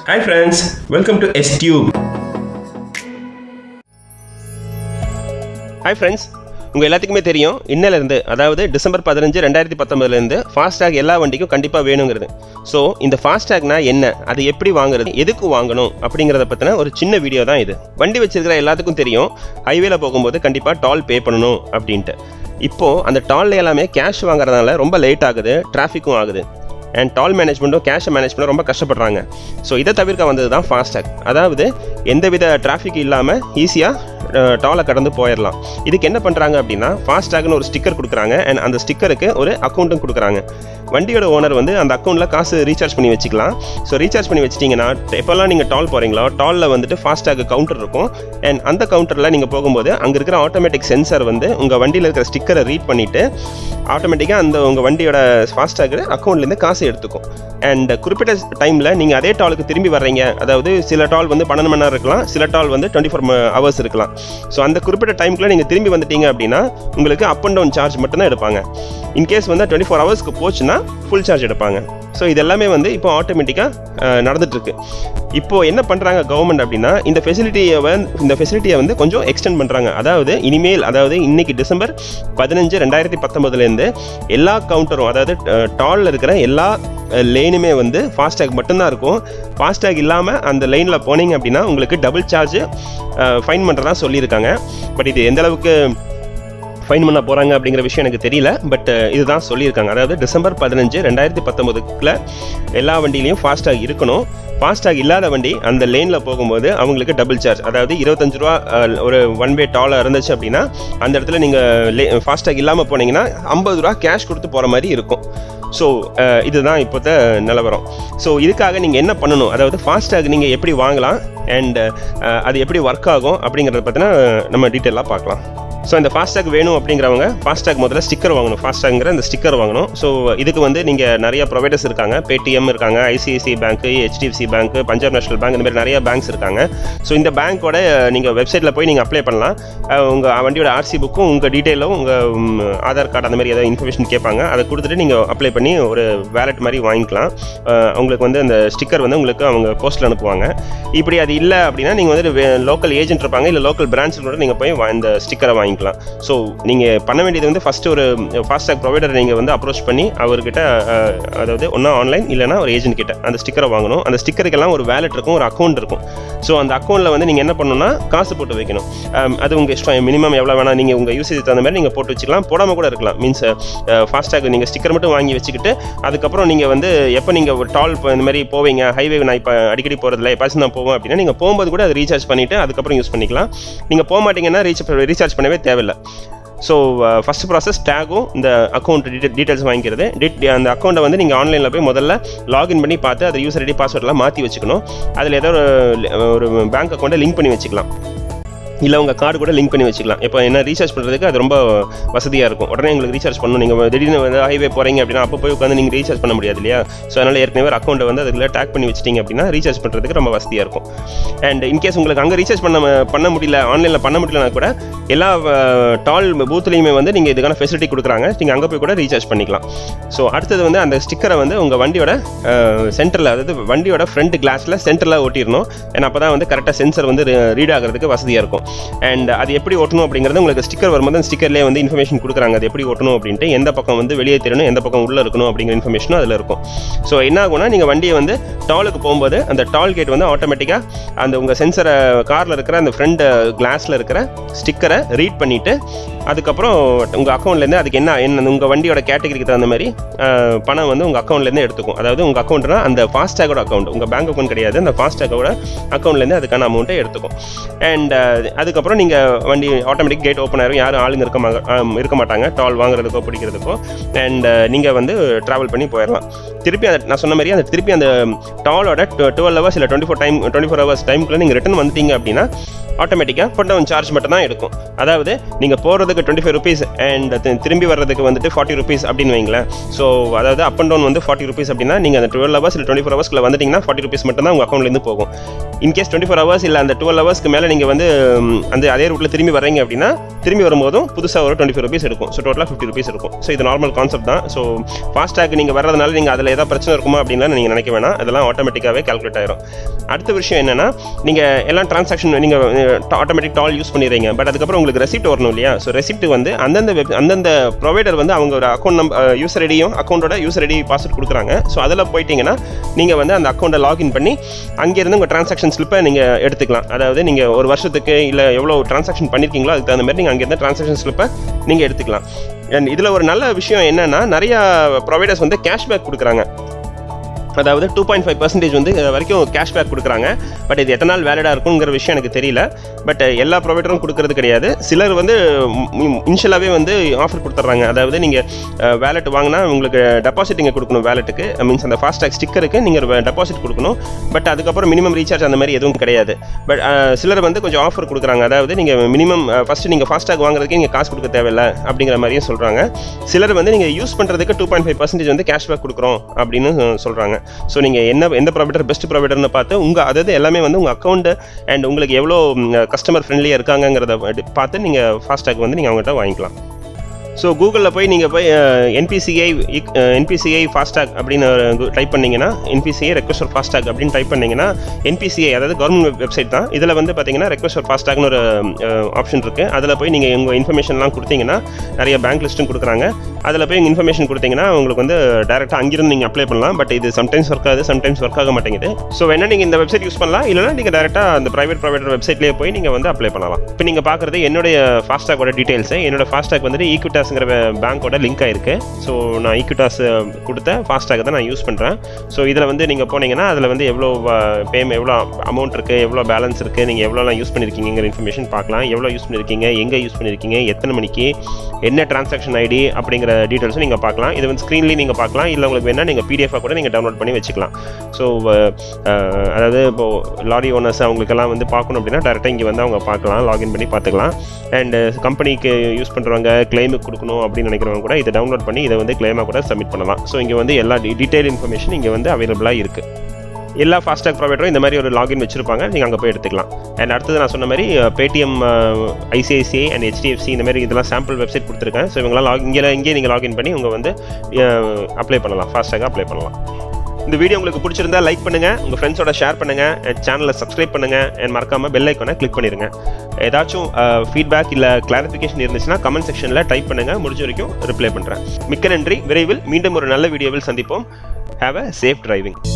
Hi friends, welcome to S-Tube. Hi friends, உங்கள் எல்லாத்துக்குமே தெரியும் இன்னிலிருந்து அதாவது டிசம்பர் 15 2019 ஃபாஸ்டாக் எல்லா வண்டிக்கும் கண்டிப்பாக வேணுங்கிறது. ஸோ இந்த ஃபாஸ்டாக்னா என்ன, அது எப்படி வாங்குறது, எதுக்கு வாங்கணும் அப்படிங்கிறத பற்றின ஒரு சின்ன வீடியோ தான் இது. வண்டி வச்சிருக்கிற எல்லாத்துக்கும் தெரியும் ஹைவேல போகும்போது கண்டிப்பாக டால் பே பண்ணணும் அப்படின்ட்டு. இப்போது அந்த டால் எல்லாமே கேஷ் வாங்குறதுனால ரொம்ப லேட் ஆகுது, டிராஃபிக்கும் ஆகுது. அண்ட் டால் மேனேஜ்மெண்ட்டும் கேஷ் மேனேஜ்மெண்ட்டும் ரொம்ப கஷ்டப்படுறாங்க. ஸோ இதை தவிர்க்க வந்தது தான் ஃபாஸ்டாக். அதாவது எந்தவித டிராஃபிக் இல்லாமல் ஈஸியாக டாலை கடந்து போயிடலாம். இதுக்கு என்ன பண்ணுறாங்க அப்படின்னா ஃபாஸ்டாக்னு ஒரு ஸ்டிக்கர் கொடுக்குறாங்க. அண்ட் அந்த ஸ்டிக்கருக்கு ஒரு அக்கௌண்ட்டும் கொடுக்குறாங்க. வண்டியோட ஓனர் வந்து அந்த அக்கௌண்ட்டில் காசு ரீசார்ஜ் பண்ணி வச்சுக்கலாம். ஸோ ரீசார்ஜ் பண்ணி வச்சிட்டிங்கன்னா எப்போல்லாம் நீங்கள் டால் போகிறீங்களோ டாலில் வந்துட்டு ஃபாஸ்டாக் கவுண்டர் இருக்கும். அண்ட் அந்த கவுண்டரில் நீங்கள் போகும்போது அங்கே இருக்கிற ஆட்டோமேட்டிக் சென்சார் வந்து உங்கள் வண்டியில் இருக்கிற ஸ்டிக்கரை ரீட் பண்ணிவிட்டு ஆட்டோமேட்டிக்காக அந்த உங்கள் வண்டியோட ஃபாஸ்டாக் அக்கௌண்ட்லேருந்து காசு எடுத்துக்கும். அண்ட் குறிப்பிட்ட டைமில் நீங்கள் அதே டாலுக்கு திரும்பி வர்றீங்க, அதாவது சில டால் வந்து 12 மணி நேரம் இருக்கலாம், சில டால் வந்து 24 ஹவர்ஸ் இருக்கலாம். ஸோ அந்த குறிப்பிட்ட டைமுக்குள்ளே நீங்கள் திரும்பி வந்துட்டீங்க அப்படின்னா உங்களுக்கு அப் அண்ட் டவுன் சார்ஜ் மட்டும்தான் எடுப்பாங்க. இன்கேஸ் வந்து 24 ஹவர்ஸ்க்கு போச்சுன்னா ஃபுல் சார்ஜ் எடுப்பாங்க. ஸோ இதெல்லாமே வந்து இப்போ ஆட்டோமேட்டிக்காக நடந்துகிட்ருக்கு. இப்போது என்ன பண்ணுறாங்க கவர்மெண்ட் அப்படின்னா இந்த ஃபெசிலிட்டியை வந்து கொஞ்சம் எக்ஸ்டெண்ட் பண்ணுறாங்க. அதாவது இனிமேல், அதாவது இன்னைக்கு டிசம்பர் 15 2019 எல்லா கவுண்டரும், அதாவது டாலில் இருக்கிற எல்லா லேனுமே வந்து ஃபாஸ்டாக் மட்டும்தான் இருக்கும். ஃபாஸ்டாக் இல்லாமல் அந்த லைனில் போனீங்க அப்படின்னா உங்களுக்கு டபுள் சார்ஜ் ஃபைன் பண்ணுறதா சொல்லியிருக்காங்க. பட் இது எந்த அளவுக்கு ஃபைன் பண்ண போகிறாங்க அப்படிங்கிற விஷயம் எனக்கு தெரியல. பட் இதுதான் சொல்லியிருக்காங்க. அதாவது டிசம்பர் 15 2019 எல்லா வண்டியிலையும் ஃபாஸ்டாக் இருக்கணும். ஃபாஸ்டாக் இல்லாத வண்டி அந்த லேனில் போகும்போது அவங்களுக்கு டபுள் சார்ஜ், அதாவது 25 ரூபா ஒரு ஒன் வே டாலாக இருந்துச்சு அப்படின்னா அந்த இடத்துல நீங்கள் ஃபாஸ்டாக் இல்லாமல் போனீங்கன்னா 50 ரூபா கேஷ் கொடுத்து போகிற மாதிரி இருக்கும். ஸோ இதுதான் இப்போத நிலவரம். ஸோ இதுக்காக நீங்கள் என்ன பண்ணணும், அதாவது ஃபாஸ்டாக் நீங்கள் எப்படி வாங்கலாம் அண்ட் அது எப்படி ஒர்க் ஆகும் அப்படிங்கிறத பற்றின நம்ம டீட்டெயிலாக பார்க்கலாம். ஸோ இந்த ஃபாஸ்டாக் வேணும் அப்படிங்கிறவங்க ஃபாஸ்டாக் முதல்ல ஸ்டிக்கர் வாங்கணும். ஃபாஸ்டாக்ங்கிற இந்த ஸ்டிக்கர் வாங்கணும். ஸோ இதுக்கு வந்து நீங்கள் நிறைய ப்ரொவைடர்ஸ் இருக்காங்க. பேடிஎம் இருக்காங்க, ICICI bank, HDFC bank, Punjab National Bank, இந்த மாதிரி நிறைய பேங்க்ஸ் இருக்காங்க. ஸோ இந்த பேங்க்கோட நீங்கள் வெப்சைட்டில் போய் நீங்கள் அப்ளை பண்ணலாம். உங்கள் வண்டியோட ஆர்சி புக்கும் உங்கள் டீட்டெயிலும் உங்கள் ஆதார் கார்டு அந்த மாதிரி ஏதாவது இன்ஃபர்மேஷன் கேட்பாங்க. அதை கொடுத்துட்டு நீங்கள் அப்ளை பண்ணி ஒரு வேலட் மாதிரி வாங்கிக்கலாம். உங்களுக்கு வந்து அந்த ஸ்டிக்கர் வந்து உங்களுக்கு அவங்க போஸ்ட்டில் அனுப்புவாங்க. இப்படி அது இல்லை அப்படின்னா நீங்கள் வந்து லோக்கல் ஏஜென்ட் இருப்பாங்க, இல்லை லோக்கல் பிரான்ச்சில் நீங்கள் போய் இந்த ஸ்டிக்கரை வாங்கி. ஸோ நீங்கள் பண்ண வேண்டியது வந்து ஃபஸ்ட்டு ஒரு ஃபாஸ்டாக் ப்ரொவைடர் நீங்கள் வந்து அப்ரோச் பண்ணி அவர்கிட்ட, அதாவது ஒன்றா ஆன்லைன் இல்லைனா ஒரு ஏஜென்ட் கிட்ட அந்த ஸ்டிக்கரை வாங்கணும். அந்த ஸ்டிக்கருக்கெல்லாம் ஒரு வேலட் இருக்கும், ஒரு அக்கௌண்ட் இருக்கும். ஸோ அந்த அக்கௌண்ட்டில் வந்து நீங்கள் என்ன பண்ணணும்னா காசு போட்டு வைக்கணும். அது உங்கள் இஷ்டம், மினிமம் எவ்வளோ வேணால் நீங்கள் உங்கள் யூசேஜ் தகுந்த மாதிரி நீங்கள் போட்டு வச்சுக்கலாம், போடாமல் கூட இருக்கலாம். மீன்ஸ் ஃபாஸ்டாக் நீங்கள் ஸ்டிக்கர் மட்டும் வாங்கி வச்சுக்கிட்டு அதுக்கப்புறம் நீங்கள் வந்து எப்போ நீங்கள் ஒரு டால் இந்த மாதிரி போவீங்க, ஹைவே நான் இப்போ அடிக்கடி போகிறதில்ல, எப்போச்சும் நான் போவேன் அப்படின்னா நீங்கள் போகும்போது கூட அதை ரீசார்ஜ் பண்ணிவிட்டு அதுக்கப்புறம் யூஸ் பண்ணிக்கலாம். நீங்கள் போக மாட்டீங்கன்னா ரீசார்ஜ் பண்ணவே தேவையில்லை. ஸோ ஃபஸ்ட் ப்ராசஸ் டேகும் இந்த அக்கௌண்ட் டீட்டெயில்ஸ் வாங்கிக்கிறது. அந்த அக்கௌண்ட்டை வந்து நீங்கள் ஆன்லைனில் போய் முதல்ல லாகின் பண்ணி பார்த்து அதை யூசர் ஐடி பாஸ்வேர்டெலாம் மாற்றி வச்சுக்கணும். அதில் ஏதோ ஒரு பேங்க் அக்கௌண்ட்டை லிங்க் பண்ணி வச்சுக்கலாம், இல்லை உங்கள் கார்டு கூட லிங்க் பண்ணி வச்சுக்கலாம். இப்போ என்ன ரீசார்ஜ் பண்ணுறதுக்கு அது ரொம்ப வசதியாக இருக்கும். உடனே உங்களுக்கு ரீசார்ஜ் பண்ணணும், நீங்கள் திடீர்னு வந்து ஹைவே போகிறீங்க அப்படின்னா அப்போ போய் உட்காந்து நீங்கள் ரீசார்ஜ் பண்ண முடியாது இல்லையா. ஸோ அதனால் ஏற்கனவே ஒரு அக்கௌண்ட்டை வந்து அதில் டேக் பண்ணி வச்சிட்டிங்க அப்படின்னா ரீசார்ஜ் பண்ணுறதுக்கு ரொம்ப வசதியாக இருக்கும். அண்ட் இன்கேஸ் உங்களுக்கு அங்கே ரீசார்ஜ் பண்ண முடியல, ஆன்லைனில் பண்ண முடியலனா கூட எல்லா டால் பூத்துலேயுமே வந்து நீங்கள் இதுக்கான ஃபெசிலிட்டி கொடுக்குறாங்க. நீங்கள் அங்கே போய் கூட ரீசார்ஜ் பண்ணிக்கலாம். ஸோ அடுத்தது வந்து அந்த ஸ்டிக்கரை வந்து உங்கள் வண்டியோட சென்டரில், அதாவது வண்டியோட ஃப்ரண்ட் கிளாஸில் சென்டரில் ஒட்டிடணும். ஏன்னா அப்போ தான் வந்து கரெக்டாக சென்சர் வந்து ரீட் ஆகிறதுக்கு வசதியாக இருக்கும். அண்ட் அது எப்படி ஓட்டணும் அப்படிங்கிறது உங்களுக்கு ஸ்டிக்கர் வரும்போது அந்த ஸ்டிக்கர்லேயே வந்து இன்ஃபர்மேஷன் கொடுக்குறாங்க. அது எப்படி ஓட்டணும் அப்படின்ட்டு, எந்த பக்கம் வந்து வெளியே தெரியணும், எந்த பக்கம் உள்ளே இருக்கணும் அப்படிங்கிற இன்ஃபர்மேஷனும் அதில் இருக்கும். ஸோ என்ன ஆகும்னா நீங்கள் வண்டியை வந்து டாலுக்கு போகும்போது அந்த டால் கேட் வந்து ஆட்டோமேட்டிக்காக அந்த உங்கள் சென்சரை காரில் இருக்கிற அந்த ஃப்ரண்ட் கிளாஸில் இருக்கிற ஸ்டிக்கரை ரீட் பண்ணிவிட்டு அதுக்கப்புறம் உங்கள் அக்கௌண்ட்லேருந்து அதுக்கு என்ன உங்கள் வண்டியோட கேட்டகரிக்கு தகுந்த மாதிரி பணம் வந்து உங்கள் அக்கௌண்ட்லேருந்து எடுத்துக்கும். அதாவது உங்கள் அக்கௌண்ட்னா அந்த ஃபாஸ்டாகோட அக்கௌண்ட், உங்கள் பேங்க் அக்கௌண்ட் கிடையாது, அந்த ஃபாஸ்டாகோட அக்கௌண்ட்லேருந்து அதுக்கான அமௌண்ட்டை எடுத்துக்கும். அண்ட் அதுக்கப்புறம் நீங்கள் வண்டி ஆட்டோமேட்டிக் கேட் ஓப்பன் ஆகிரும். யாரும் ஆளுங்க இருக்க மாட்டாங்க டால் வாங்குறதுக்கோ பிடிக்கிறதுக்கோ. அண்ட் நீங்கள் வந்து ட்ராவல் பண்ணி போயிடலாம். திருப்பி அந்த நான் சொன்ன மாதிரி திருப்பி அந்த டாலோட 12 ஹவர்ஸ் இல்லை 24 ஹவர்ஸ் டைமுக்குள்ளே நீங்கள் ரிட்டர்ன் வந்துட்டீங்க அப்படின்னா ஆட்டோமேட்டிக்காக அப் அண்ட் டவுன் சார்ஜ் மட்டும் தான் எடுக்கும். அதாவது நீங்கள் போகிறதுக்கு 25 rupees அண்ட் திரும்பி வர்றதுக்கு வந்துட்டு 40 rupees அப்படின்னு வைங்களேன். ஸோ அதாவது அப் அண்ட் டவுன் வந்து 40 rupees அப்படின்னா நீங்கள் அந்த 12 ஹவர்ஸ் இல்லை 24 ஹவர்ஸ்க்குள்ள வந்துட்டிங்கன்னா 40 rupees மட்டும் தான் உங்கள் அக்கௌண்ட்லேருந்து போகும். இன்கேஸ் 24 ஹவர்ஸ் இல்லை அந்த 12 ஹவர்ஸ்க்கு மேலே நீங்கள் வந்து அந்த அதே ரூட்டில் திரும்பி வரீங்க அப்படின்னா திரும்பி வரும்போதும் புதுசாக ஒரு 25 rupees இருக்கும். ஸோ டோட்டலாக 50 rupees இருக்கும். ஸோ இது நார்மல் கான்செப்ட் தான். ஸோ ஃபாஸ்டாக் நீங்கள் வர்றதுனால நீங்கள் அதில் ஏதாவது பிரச்சனை இருக்குமா அப்படின்லாம் நீங்கள் நினைக்க வேணாம். அதெல்லாம் ஆட்டோமேட்டிக்காகவே கால்குலேட் ஆயிரும். அடுத்த விஷயம் என்னன்னா, நீங்கள் எல்லாம் டிரான்சாக்ஷன் நீங்கள் ஆட்டோமேட்டிக் டால் யூஸ் பண்ணிடுறீங்க. பட் அதுக்கப்புறம் உங்களுக்கு ரெசிப்ட் வரணும் இல்லையா? ஸோ ரெசிப்ட் வந்து அந்தந்த ப்ரொவைடர் வந்து அவங்க ஒரு அக்கௌண்ட் நம்பர் யூசர் ஐடியும் அக்கௌண்ட்டோட யூசர் ஐடி பாஸ்வேர்ட் கொடுக்குறாங்க. ஸோ அதில் போயிட்டீங்கன்னா நீங்கள் வந்து அந்த அக்கௌண்ட்டை லாகின் பண்ணி அங்கேருந்து உங்கள் டிரான்சாக்ஷன் ஸ்லிப்பை நீங்கள் எடுத்துக்கலாம். அதாவது நீங்கள் ஒரு வருஷத்துக்கு இல்லை எவ்வளோ டிரான்சாக்ஷன் பண்ணியிருக்கீங்களோ அதுக்கு தகுந்த மாதிரி நீங்கள் அங்கேருந்து டிரான்சாக்ஷன் ஸ்லிப்பை நீங்கள் எடுத்துக்கலாம். அண்ட் இதில் ஒரு நல்ல விஷயம் என்னென்னா, நிறையா ப்ரொவைடர்ஸ் வந்து கேஷ்பேக் கொடுக்குறாங்க. அதாவது 2.5% வந்து வரைக்கும் கேஷ்பேக் கொடுக்குறாங்க. பட் இது எத்தனை நாள் வேலிடாக இருக்குங்கிற விஷயம் எனக்கு தெரியல. பட் எல்லா ப்ரொவைடரும் கொடுக்கறது கிடையாது. சிலர் வந்து இனிஷியலாகவே வந்து ஆஃபர் கொடுத்துட்றாங்க. அதாவது நீங்கள் வேலெட் வாங்கினா உங்களுக்கு டெபாசிட் நீங்கள் கொடுக்கணும். வேலெட்டுக்கு மீன்ஸ் அந்த ஃபாஸ்டாக் ஸ்டிக்கருக்கு நீங்கள் டெபாசிட் கொடுக்கணும். பட் அதுக்கப்புறம் மினிமம் ரீசார்ஜ் அந்த மாதிரி எதுவும் கிடையாது. பட் சிலர் வந்து கொஞ்சம் ஆஃபர் கொடுக்குறாங்க. அதாவது நீங்கள் மினிமம் ஃபஸ்ட்டு நீங்கள் ஃபாஸ்டாக் வாங்குறதுக்கு நீங்கள் காசு கொடுக்க தேவையில்லை அப்படிங்கிற மாதிரியும் சொல்கிறாங்க. சிலர் வந்து நீங்கள் யூஸ் பண்ணுறதுக்கு 2.5% வந்து கேஷ்பேக் கொடுக்குறோம் அப்படின்னு சொல்கிறாங்க. ஸோ நீங்கள் எந்த ப்ரொவைடர் பெஸ்ட் ப்ரொவைடர்னு பார்த்து அதாவது எல்லாமே வந்து உங்கள் அக்கௌண்ட் அண்ட் உங்களுக்கு எவ்வளோ கஸ்டமர் ஃப்ரெண்ட்லியாக இருக்காங்கிறத பார்த்து நீங்கள் ஃபாஸ்டாக் வந்து நீங்கள் அவங்ககிட்ட வாங்கிக்கலாம். ஸோ கூகுளில் போய் நீங்கள் போய் என்பிசிஐ ஃபாஸ்டாக் அப்படின்னு டைப் பண்ணிங்கன்னா, என்பிசிஐ ரெக்வெஸ்ட் ஃபார் ஃபாஸ்டாக் அப்படின்னு டைப் பண்ணிங்கன்னா, என்பிசிஐ அதாவது கவர்மெண்ட் வெப்சைட் தான். இதில் வந்து பார்த்தீங்கன்னா ரெக்வெஸ்ட் ஃபார் ஃபாஸ்டாக்னு ஒரு ஆப்ஷன் இருக்குது. அதில் போய் நீங்கள் உங்கள் இன்ஃபர்மேஷன்லாம் கொடுத்தீங்கன்னா நிறைய பேங்க் லிஸ்ட்டும் கொடுக்குறாங்க. அதில் போய் இன்ஃபர்மேஷன் கொடுத்தீங்கன்னா உங்களுக்கு வந்து டேரெக்டாக அங்கிருந்து நீங்கள் அப்ளை பண்ணலாம். பட் இது சம்டைம்ஸ் ஒர்க் ஆகுது, சம்டைம்ஸ் ஒர்க் ஆக மாட்டேங்குது. ஸோ வேணா நீங்கள் இந்த வெப்சைட் யூஸ் பண்ணலாம். இல்லைனா நீங்கள் டேரெக்டாக அந்த ப்ரைவேட் ப்ரொவைடர் வெப்சைட்லேயே போய் நீங்கள் வந்து அப்ளை பண்ணலாம். இப்போ நீங்கள் பார்க்குறது என்னுடைய ஃபாஸ்டாகோட டீட்டெயில்ஸு. என்னோட ஃபாஸ்டாக் வந்துட்டு ஈக்விட்டாஸ்ங்கிற பேங்க்கோட லிங்க் ஆயிருக்கு. ஸோ நான் ஈக்விட்டாஸ் கொடுத்த ஃபாஸ்டாக் தான் நான் யூஸ் பண்ணுறேன். ஸோ இதில் வந்து நீங்கள் போனீங்கன்னா அதில் வந்து எவ்வளோ எவ்வளோ அமௌண்ட் இருக்குது, எவ்வளோ பேலன்ஸ் இருக்குது, நீங்கள் எவ்வளோலாம் யூஸ் பண்ணியிருக்கீங்கிற இன்ஃபர்மேஷன் பார்க்கலாம். எவ்வளோ யூஸ் பண்ணியிருக்கீங்க, எங்கே யூஸ் பண்ணியிருக்கீங்க, எத்தனை மணிக்கு, என்ன டிரான்சாக்ஷன் ஐடி அப்படிங்கிற டீட்டெயில்ஸும் நீங்கள் பார்க்கலாம். இது வந்து ஸ்க்ரீன்லேயும் நீங்கள் பார்க்கலாம். இல்லை உங்களுக்கு வேணால் நீங்கள் பிடிஎஃபாக கூட நீங்கள் டவுன்லோட் பண்ணி வச்சுக்கலாம். ஸோ அதாவது இப்போது லாரி ஓனர்ஸ் அவங்களுக்கெல்லாம் வந்து பார்க்கணும் அப்படின்னா டேரெக்டாக இங்கே வந்து அவங்க பார்க்கலாம், லாகின் பண்ணி பார்த்துக்கலாம். அண்ட் கம்பெனிக்கு யூஸ் பண்ணுறவங்க கிளைமுக்கு கொடுக்கணும் அப்படின்னு நினைக்கிறவங்க கூட இதை டவுன்லோட் பண்ணி இதை வந்து கிளைமாக கூட சப்மிட் பண்ணலாம். ஸோ இங்கே வந்து எல்லா டீட்டெயில் இன்ஃபர்மேஷன் இங்கே வந்து அவைலபிளாக இருக்குது. எல்லா ஃபாஸ்டாக் ப்ரொவைடரும் இந்த மாதிரி ஒரு லாகின் வச்சுருப்பாங்க. நீங்கள் அங்கே போய் எடுத்துக்கலாம். அண்ட் அடுத்தது நான் சொன்ன மாதிரி பேடிஎம், ஐசிஐசிஐ அண்ட் ஹெச்டிஎஃப்சி இந்த மாதிரி இதெல்லாம் சாம்பிள் வெப்சைட் கொடுத்துருக்கேன். ஸோ இவங்களாம் இங்கே நீங்கள் லாகின் பண்ணி உங்கள் வந்து அப்ளை பண்ணலாம், ஃபாஸ்டாக அப்ளை பண்ணலாம். இந்த வீடியோ உங்களுக்கு பிடிச்சிருந்தா லைக் பண்ணுங்கள், உங்கள் ஃப்ரெண்ட்ஸோட ஷேர் பண்ணுங்கள், என் சேனலை சப்ஸ்கிரைப் பண்ணுங்கள், அண்ட் மறக்காமல் பெல் ஐக்கானை கிளிக் பண்ணிடுங்க. ஏதாச்சும் ஃபீட்பேக் இல்லை கிளாரிஃபிகேஷன் இருந்துச்சுன்னா கமெண்ட் செக்ஷனில் டைப் பண்ணுங்கள். முடிஞ்ச வரைக்கும் ரிப்ளை பண்ணுறேன். மிக்க நன்றி. விரைவில் மீண்டும் ஒரு நல்ல வீடியோவில் சந்திப்போம். Have a safe driving.